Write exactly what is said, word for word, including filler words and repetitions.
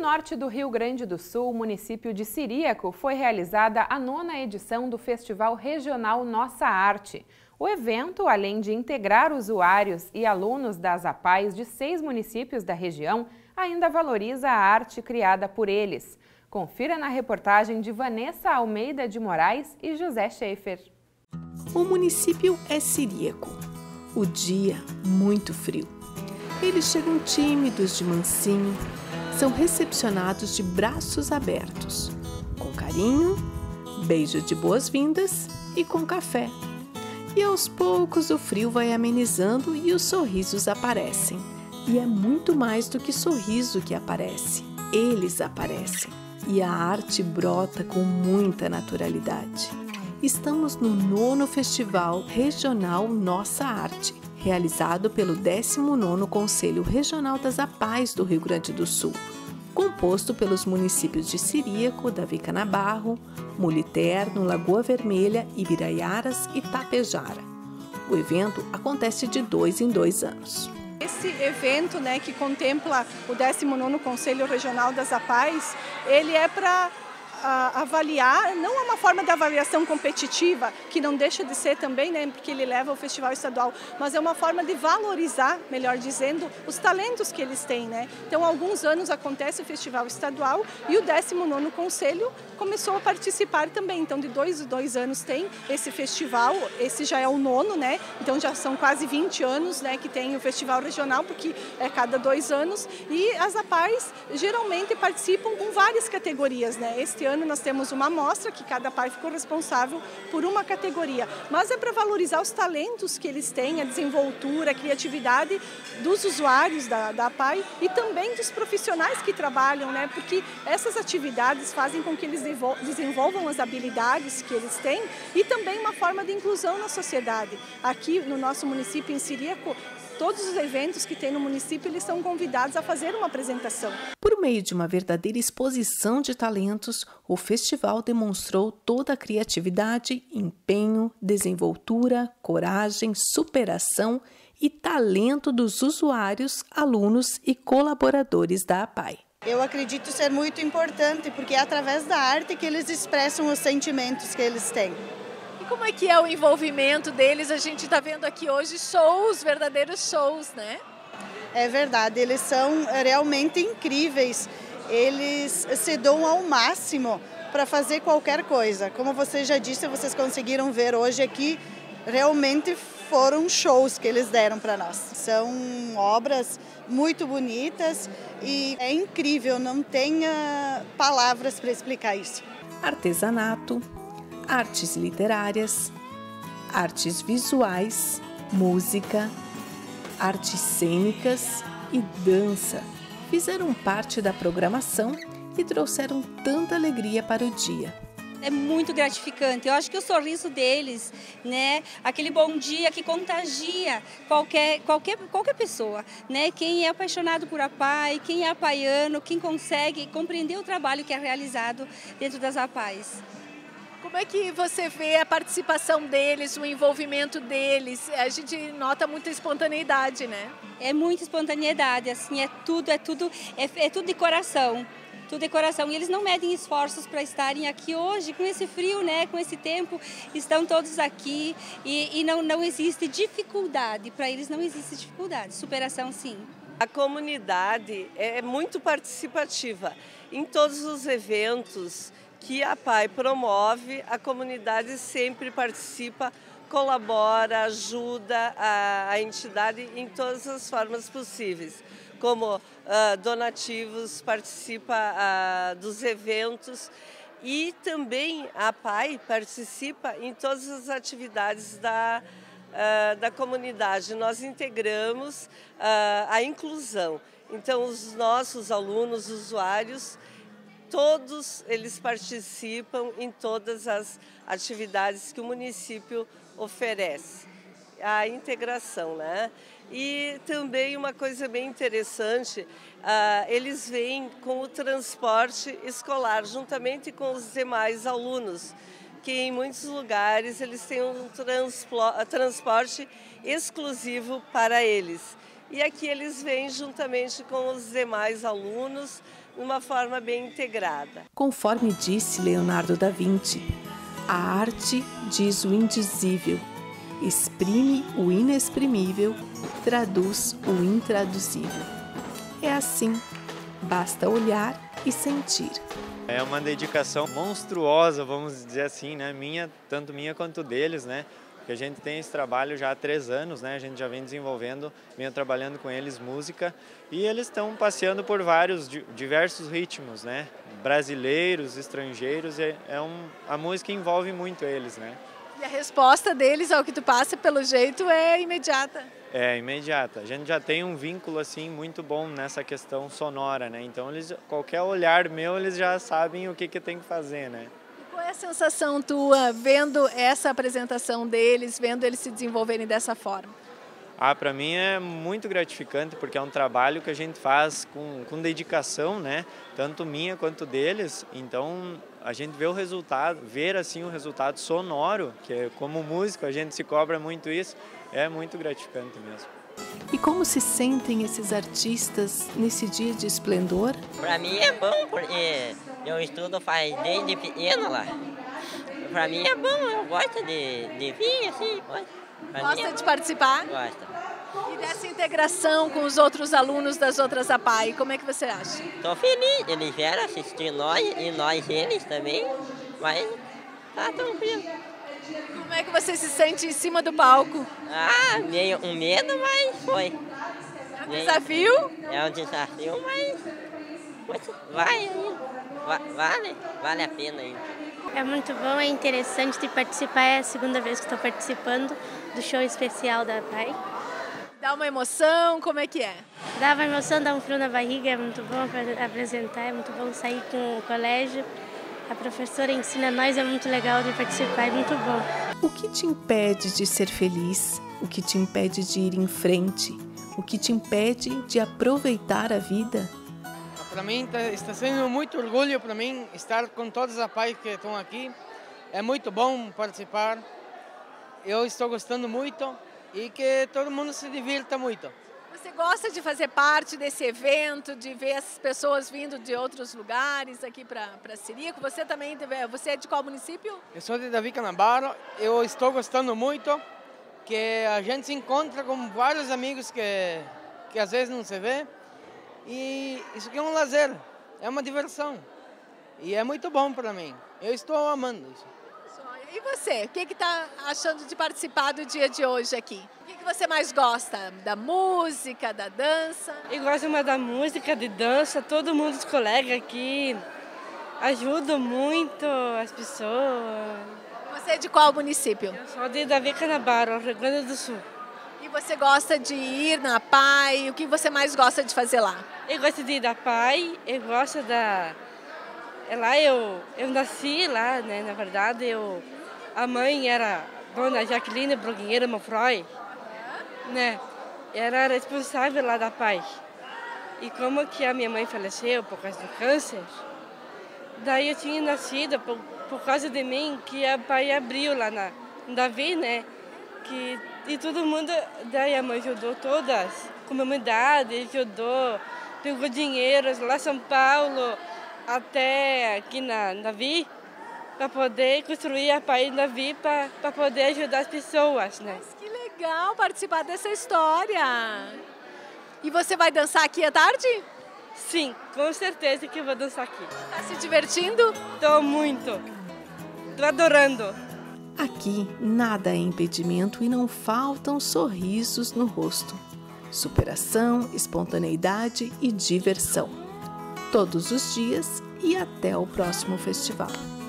norte do Rio Grande do Sul, município de Ciríaco, foi realizada a nona edição do Festival Regional Nossa Arte. O evento, além de integrar usuários e alunos das APAES de seis municípios da região, ainda valoriza a arte criada por eles. Confira na reportagem de Vanessa Almeida de Moraes e José Schaefer. O município é Ciríaco. O dia muito frio. Eles chegam tímidos de mansinho, são recepcionados de braços abertos, com carinho, beijo de boas-vindas e com café. E aos poucos o frio vai amenizando e os sorrisos aparecem. E é muito mais do que sorriso que aparece, eles aparecem. E a arte brota com muita naturalidade. Estamos no nono Festival Regional Nossa Arte, realizado pelo décimo nono Conselho Regional das APAES do Rio Grande do Sul, composto pelos municípios de Ciríaco, Davi Canabarro, Muliterno, Lagoa Vermelha, Ibiraiaras e Tapejara. O evento acontece de dois em dois anos. Esse evento, né, que contempla o décimo nono Conselho Regional das APAES, ele é para a, avaliar, não é uma forma de avaliação competitiva, que não deixa de ser também, né, porque ele leva ao festival estadual, mas é uma forma de valorizar, melhor dizendo, os talentos que eles têm, né? Então, há alguns anos acontece o festival estadual e o décimo nono Conselho começou a participar também. Então, de dois em dois anos tem esse festival, esse já é o nono, né? Então, já são quase vinte anos, né, que tem o festival regional, porque é cada dois anos, e as APAES geralmente participam com várias categorias, né? Este ano nós temos uma amostra que cada APAE ficou responsável por uma categoria, mas é para valorizar os talentos que eles têm, a desenvoltura, a criatividade dos usuários da, da APAE e também dos profissionais que trabalham, né? Porque essas atividades fazem com que eles desenvolvam as habilidades que eles têm e também uma forma de inclusão na sociedade. Aqui no nosso município, em Ciríaco, todos os eventos que tem no município, eles são convidados a fazer uma apresentação. Por meio de uma verdadeira exposição de talentos, o festival demonstrou toda a criatividade, empenho, desenvoltura, coragem, superação e talento dos usuários, alunos e colaboradores da APAE. Eu acredito ser muito importante, porque é através da arte que eles expressam os sentimentos que eles têm. Como é que é o envolvimento deles? A gente está vendo aqui hoje shows, verdadeiros shows, né? É verdade, eles são realmente incríveis. Eles se dão ao máximo para fazer qualquer coisa. Como você já disse, vocês conseguiram ver hoje aqui, realmente foram shows que eles deram para nós. São obras muito bonitas e é incrível, não tenha palavras para explicar isso. Artesanato, artes literárias, artes visuais, música, artes cênicas e dança fizeram parte da programação e trouxeram tanta alegria para o dia. É muito gratificante. Eu acho que o sorriso deles, né, aquele bom dia que contagia qualquer, qualquer, qualquer pessoa, né? Quem é apaixonado por APAE, quem é apaiano, quem consegue compreender o trabalho que é realizado dentro das APAES. Como é que você vê a participação deles, o envolvimento deles? A gente nota muita espontaneidade, né? É muita espontaneidade, assim, é tudo, é tudo, é, é tudo de coração. Tudo de coração. E eles não medem esforços para estarem aqui hoje, com esse frio, né, com esse tempo, estão todos aqui e, e não, não existe dificuldade, para eles não existe dificuldade, superação sim. A comunidade é muito participativa. Em todos os eventos que a APAE promove, a comunidade sempre participa, colabora, ajuda a, a entidade em todas as formas possíveis, como uh, donativos, participa uh, dos eventos e também a APAE participa em todas as atividades da, uh, da comunidade. Nós integramos uh, a inclusão, então os nossos alunos, usuários, todos eles participam em todas as atividades que o município oferece. A integração, né? E também uma coisa bem interessante, uh, eles vêm com o transporte escolar, juntamente com os demais alunos, que em muitos lugares eles têm um transporte exclusivo para eles. E aqui eles vêm juntamente com os demais alunos de uma forma bem integrada. Conforme disse Leonardo da Vinci, a arte diz o indizível, exprime o inexprimível, traduz o intraduzível. É assim, basta olhar e sentir. É uma dedicação monstruosa, vamos dizer assim, né? Minha, tanto minha quanto deles, né? Porque a gente tem esse trabalho já há três anos, né? A gente já vem desenvolvendo, vem trabalhando com eles música e eles estão passeando por vários, diversos ritmos, né? Brasileiros, estrangeiros, é, é um, a música envolve muito eles, né? E a resposta deles ao que tu passa, pelo jeito, é imediata. É, imediata. A gente já tem um vínculo assim muito bom nessa questão sonora, né? Então eles, qualquer olhar meu, eles já sabem o que que tem que fazer, né? E qual é a sensação tua vendo essa apresentação deles, vendo eles se desenvolverem dessa forma? Ah, para mim é muito gratificante porque é um trabalho que a gente faz com, com dedicação, né? Tanto minha quanto deles. Então a gente vê o resultado, ver assim o resultado sonoro, que é, como músico a gente se cobra muito isso, é muito gratificante mesmo. E como se sentem esses artistas nesse dia de esplendor? Para mim é bom, porque eu estudo faz desde pequeno lá. Para mim é bom, eu gosto de, de vir assim. Gosta é... de participar? Gosto. E dessa integração com os outros alunos das outras A P A I, como é que você acha? Estou feliz, eles vieram assistir nós e nós eles também, mas tá tranquilo. Como é que você se sente em cima do palco? Ah, meio um medo, mas foi. É um desafio? É um desafio, mas vai ainda. Vale, vale a pena ainda. É muito bom, é interessante de participar, é a segunda vez que estou participando do show especial da A P A I. Dá uma emoção, como é que é? Dá uma emoção, dá um frio na barriga, é muito bom para apresentar, é muito bom sair com o colégio. A professora ensina nós, é muito legal de participar, é muito bom. O que te impede de ser feliz? O que te impede de ir em frente? O que te impede de aproveitar a vida? Para mim está sendo muito orgulho para mim estar com todas as A P A I que estão aqui. É muito bom participar. Eu estou gostando muito e que todo mundo se divirta muito. Você gosta de fazer parte desse evento, de ver as pessoas vindo de outros lugares aqui para Ciríaco? Você também, você é de qual município? Eu sou de Davi Canabaro. Eu estou gostando muito que a gente se encontra com vários amigos que, que às vezes não se vê. E isso aqui é um lazer, é uma diversão. E é muito bom para mim. Eu estou amando isso. E você, o que está achando de participar do dia de hoje aqui? O que, que você mais gosta? Da música, da dança? Eu gosto mais da música, de dança. Todo mundo, os colegas aqui, ajudam muito as pessoas. Você é de qual município? Eu sou de Davi Canabaro, Rio Grande do Sul. E você gosta de ir na A P A I? O que você mais gosta de fazer lá? Eu gosto de ir na A P A I, eu gosto da... Lá eu, eu nasci lá, né? Na verdade, eu... a mãe era dona Jaqueline Broguinheira Mofroy, né? Era responsável lá da A P A I. E como que a minha mãe faleceu por causa do câncer, daí eu tinha nascido por, por causa de mim que a A P A I abriu lá na Davi, né? Que, e todo mundo, daí a mãe ajudou todas, comunidade, ajudou, pegou dinheiro lá em São Paulo, até aqui na Davi, para poder construir a A P A I na Davi, para poder ajudar as pessoas, né? Mas que legal participar dessa história! E você vai dançar aqui à tarde? Sim, com certeza que eu vou dançar aqui. Tá se divertindo? Tô muito, tô adorando. Aqui nada é impedimento e não faltam sorrisos no rosto. Superação, espontaneidade e diversão. Todos os dias e até o próximo festival.